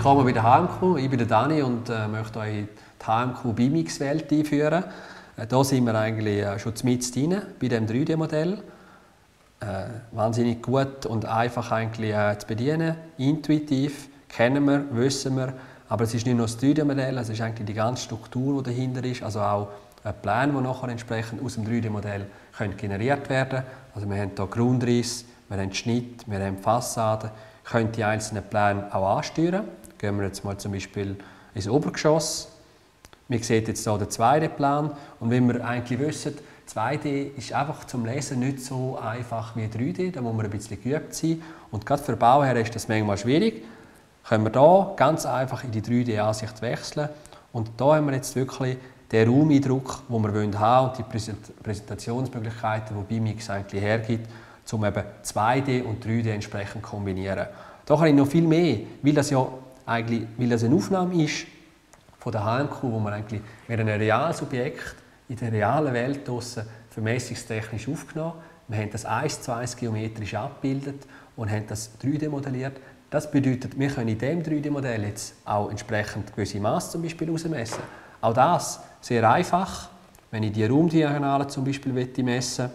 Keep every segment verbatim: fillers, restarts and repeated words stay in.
Willkommen bei der H M Q. Ich bin der Dani und äh, möchte euch in die H M Q BIMX-Welt einführen. Äh, hier sind wir eigentlich äh, schon mitten drin, bei diesem drei D-Modell. Äh, wahnsinnig gut und einfach eigentlich, äh, zu bedienen, intuitiv, kennen wir, wissen wir. Aber es ist nicht nur das drei D-Modell, es ist eigentlich die ganze Struktur, die dahinter ist. Also auch ein Plan, der nachher entsprechend aus dem drei D-Modell generiert werden können. Also wir haben hier Grundriss, wir haben Schnitt, wir haben Fassaden, können die einzelnen Pläne auch ansteuern. Gehen wir jetzt mal zum Beispiel ins Obergeschoss. Man sieht jetzt hier den zwei D-Plan. Und wenn wir eigentlich wissen, zwei D ist einfach zum Lesen nicht so einfach wie drei D, da muss man ein bisschen geübt sein. Und gerade für den Bauherr ist das manchmal schwierig. Können wir hier ganz einfach in die drei D-Ansicht wechseln. Und hier haben wir jetzt wirklich den Raumeindruck, den wir haben wollen, und die Präsentationsmöglichkeiten, die BIMX eigentlich hergibt, um eben zwei D und drei D entsprechend zu kombinieren. Da kann ich noch viel mehr, weil das ja eigentlich, weil das eine Aufnahme ist von der H M Q, wo man eigentlich mit einem reales Objekt in der realen Welt draussen vermessungstechnisch aufgenommen. Wir haben das eins zu eins geometrisch abgebildet und haben das drei D modelliert. Das bedeutet, wir können in diesem drei D-Modell jetzt auch entsprechend gewisse Maße zum Beispiel ausmessen. Auch das sehr einfach, wenn ich die Raumdiagonale zum Beispiel messen möchte,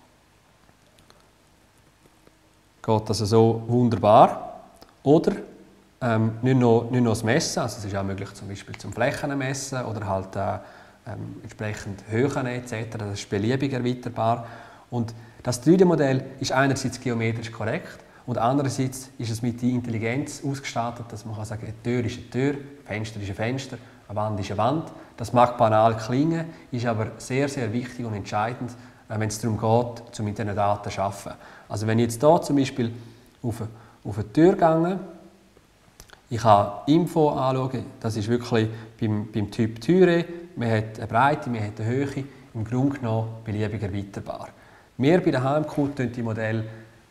geht das so wunderbar. Oder ähm, nicht, nur, nicht nur das Messen, also es ist auch möglich zum Beispiel zum Flächen messen oder halt äh, ähm, entsprechend Höhen et cetera. Das ist beliebig erweiterbar. Und das drei D-Modell ist einerseits geometrisch korrekt und andererseits ist es mit der Intelligenz ausgestattet, dass man kann sagen, eine Tür ist eine Tür, ein Fenster ist ein Fenster, eine Wand ist eine Wand. Das mag banal klingen, ist aber sehr, sehr wichtig und entscheidend, wenn es darum geht, mit diesen Daten zu arbeiten. Also wenn ich jetzt hier zum Beispiel auf eine, auf eine Tür gehe, ich kann Info anschauen, das ist wirklich beim, beim Typ Türe, man hat eine Breite, man hat eine Höhe, im Grunde genommen beliebig erweiterbar. Wir bei der H M Q gestalten die Modelle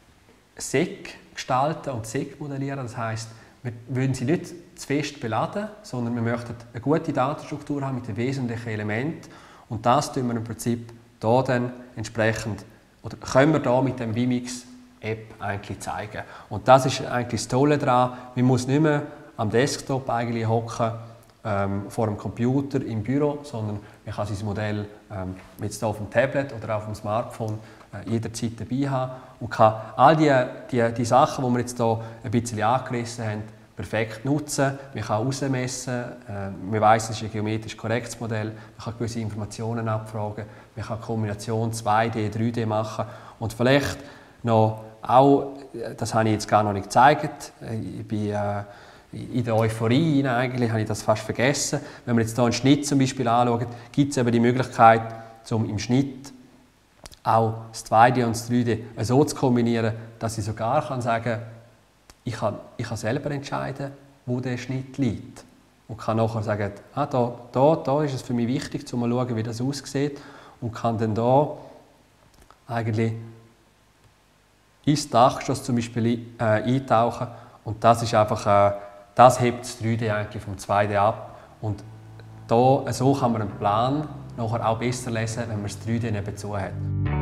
S E C gestalten und S E C modellieren, das heisst, wir wollen sie nicht zu fest beladen, sondern wir möchten eine gute Datenstruktur haben mit den wesentlichen Elementen und das tun wir im Prinzip hier dann entsprechend, oder können wir hier mit dem BIMX-App eigentlich zeigen. Und das ist eigentlich das Tolle daran, man muss nicht mehr am Desktop eigentlich hocken, ähm, vor dem Computer im Büro, sondern man kann sein Modell ähm, jetzt auf dem Tablet oder auf dem Smartphone äh, jederzeit dabei haben und kann all die, die, die Sachen, die wir jetzt hier ein bisschen angerissen haben, perfekt nutzen. Man kann ausmessen, äh, man weiss, es ist ein geometrisch korrektes Modell, man kann gewisse Informationen abfragen, man kann Kombination zwei D, drei D machen und vielleicht noch auch, das habe ich jetzt gar noch nicht gezeigt, ich bin äh, in der Euphorie eigentlich, habe ich das fast vergessen. Wenn wir jetzt hier einen Schnitt zum Beispiel anschauen, gibt es eben die Möglichkeit, um im Schnitt auch das zwei D und das drei D so zu kombinieren, dass ich sogar kann sagen, ich kann, ich kann selber entscheiden, wo der Schnitt liegt. Und kann nachher sagen, ah, da, da, da ist es für mich wichtig, um zu schauen, wie das aussieht. Und kann dann da eigentlich ins Dachgeschoss zum Beispiel äh, eintauchen. Und das ist einfach, äh, das hebt das drei D eigentlich vom zwei D ab. Und da, so kann man einen Plan nachher auch besser lesen, wenn man das drei D nebenzu hat.